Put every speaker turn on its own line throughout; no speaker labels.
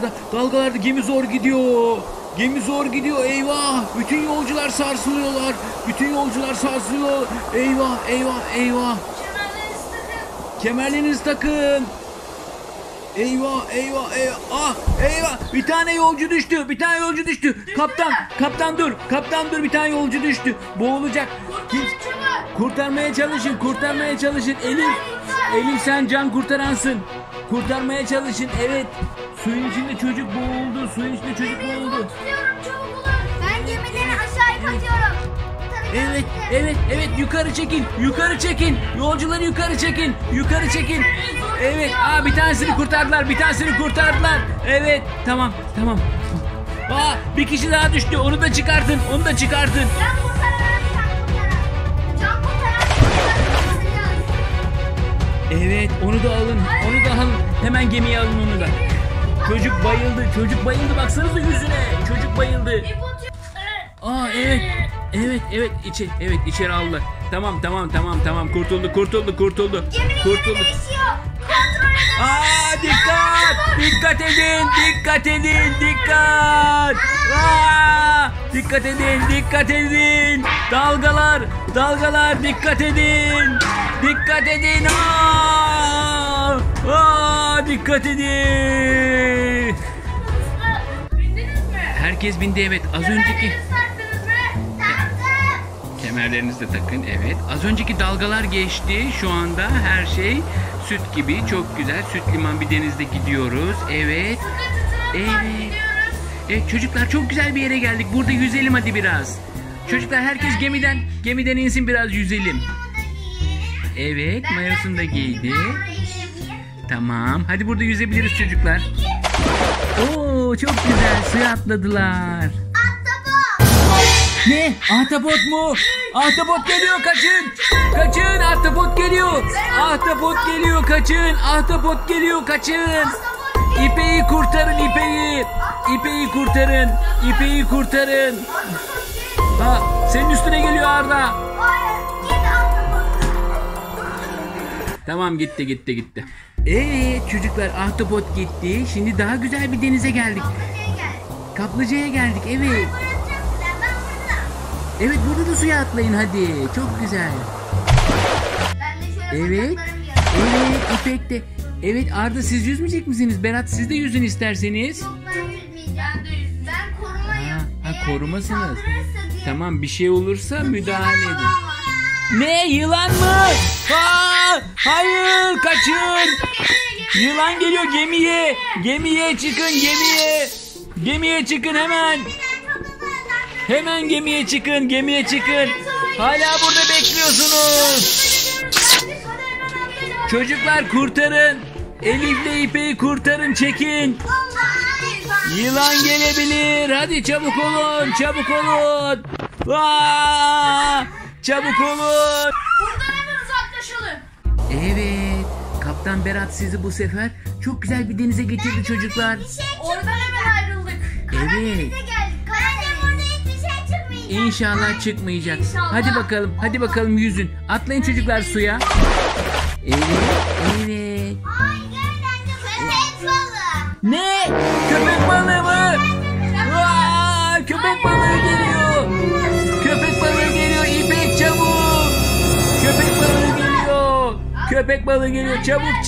dalgalarda gemi zor gidiyor. Gemi zor gidiyor, eyvah. Bütün yolcular sarsılıyorlar. Bütün yolcular sarsılıyor. Eyvah, eyvah, eyvah. Kemerlerinizi takın. Eyvah, eyvah, eyvah. Ah, eyvah. Bir tane yolcu düştü. Bir tane yolcu düştü. Kaptan dur. Kaptan dur. Bir tane yolcu düştü. Boğulacak. Kurtarmaya çalışın. Kurtarmaya çalışın. Elif sen can kurtaransın. Kurtarmaya çalışın. Evet. Suyun içinde çocuk boğuldu. Suyun içinde çocuk boğuldu.
Ben gemileri aşağıya katıyorum.
Evet, yukarı çekin. Yolcuları yukarı çekin. Evet, bir tanesini kurtardılar. Evet, tamam. Bir kişi daha düştü. Onu da çıkartın.
Can kurtaran.
Evet, onu da alın. Hemen gemiye alın onu da. Çocuk bayıldı. Baksanıza yüzüne. Çocuk bayıldı. Evet. İçeri aldılar. Tamam. Kurtuldu. Dikkat edin. Dikkat edin. Dalgalar dikkat edin. Dikkat edin. Dikkat edin.
Bindiniz mi?
Herkes bindi, evet. Az önceki kemerlerinizi de takın, evet. Az önceki dalgalar geçti. Şu anda her şey süt gibi, çok güzel. Süt liman bir denizde gidiyoruz. Evet. Evet çocuklar, çok güzel bir yere geldik. Burada yüzelim hadi biraz. Çocuklar, herkes gemiden insin, biraz yüzelim. Evet, mayosunu da giydi. Tamam. Hadi burada yüzebiliriz çocuklar. Oo, çok güzel. Suya atladılar. Ne? Ahtapot mu? Ahtapot geliyor, kaçın. Ahtapot geliyor. Kaçın. İpeyi kurtarın. Senin üstüne geliyor Arda. Tamam, gitti. Evet çocuklar, ahtapot gitti. Şimdi daha güzel bir denize geldik. Kaplıcaya geldik, evet. Evet, burada da suya atlayın hadi. Çok güzel. Evet, İpek de. Evet, Arda, siz yüzmeyecek misiniz? Berat, siz de yüzün isterseniz.
Yok, ben yüzmeyeceğim. Ben korumayım.
Korumasınız. Tamam, bir şey olursa müdahale edin. Ne? Yılan mı? Hayır, kaçın. Yılan geliyor gemiye. Gemiye çıkın hemen. Hemen gemiye çıkın. Hala burada bekliyorsunuz. Çocuklar, kurtarın. Elif'le İpek'i kurtarın, çekin. Yılan gelebilir. Hadi çabuk olun. Çabuk olun.
Buradan hemen uzaklaşalım.
Evet. Kaptan Berat sizi bu sefer çok güzel bir denize getirdi çocuklar.
Oradan hemen ayrıldık.
Evet. İnşallah çıkmayacak. Hadi bakalım yüzün. Atlayın çocuklar suya. Evet. Ne? Köpek balığı mı? Köpek balığı geliyor. İpek, çabuk. Köpek balığı geliyor. Çabuk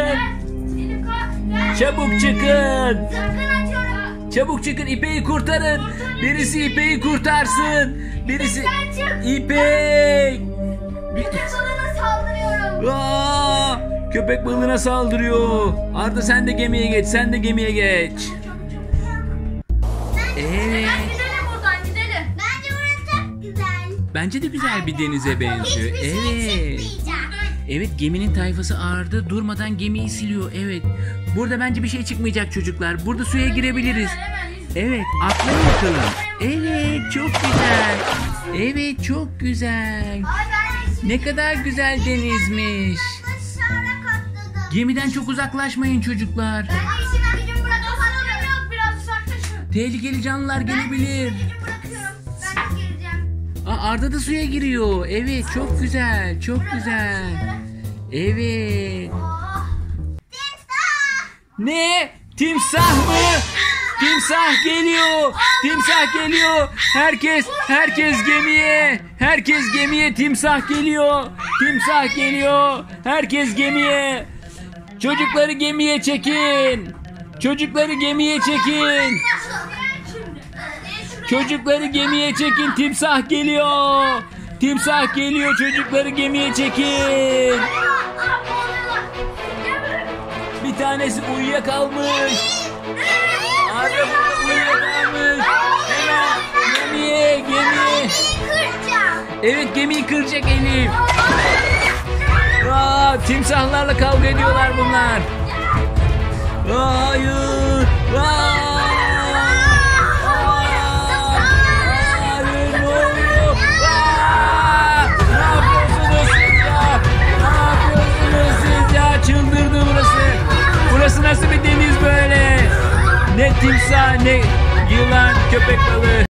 çıkın. İpek'i kurtarın. Birisi İpek'i kurtarsın. İpek. Köpek balığına saldırıyor. Arda, sen de gemiye geç. Evet.
Gidelim. Bence burası çok güzel.
Bence de güzel bir denize benziyor. Evet. Evet, geminin tayfası Arda durmadan gemiyi siliyor. Evet. Burada bence bir şey çıkmayacak çocuklar. Burada suya girebiliriz. Evet, atlayın bakalım. Evet, çok güzel. Ne kadar güzel denizmiş. Gemiden çok uzaklaşmayın çocuklar. Tehlikeli canlılar gelebilir. Arda da suya giriyor. Evet, çok güzel. Evet. Ne? Timsah mı? Timsah geliyor. Timsah geliyor. Herkes gemiye. Herkes gemiye. Timsah geliyor. Timsah geliyor. Herkes gemiye. Çocukları gemiye çekin. Çocukları gemiye çekin. Çocukları gemiye çekin. Timsah geliyor. Timsah geliyor. Çocukları gemiye çekin. Bir tanesi uyuyakalmış. Abi uyuyakalmış. Hemen gemiye. Evet, gemiyi kıracak Elif. Timsahlarla kavga ediyorlar bunlar. Hayır. Hayır, ne oluyor? Ne yapıyorsunuz siz ya? Ne yapıyorsunuz siz ya? Çıldırdı burası. Burası nasıl bir deniz böyle? Ne timsah, ne yılan, köpek balığı.